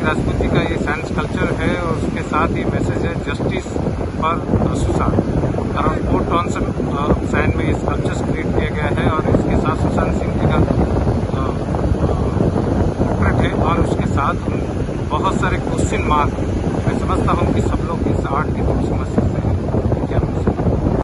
सिंह राजपूत जी का ये sand sculpture है और उसके साथ ही मैसेज है justice for Sushant. Around 4 tons sand में ये स्कल्पचर्स क्रिएट किया गया है और इसके साथ सुशांत सिंह जी का पोर्ट्रेट है और उसके साथ बहुत सारे क्वेश्चन मार्क। मैं समझता हूँ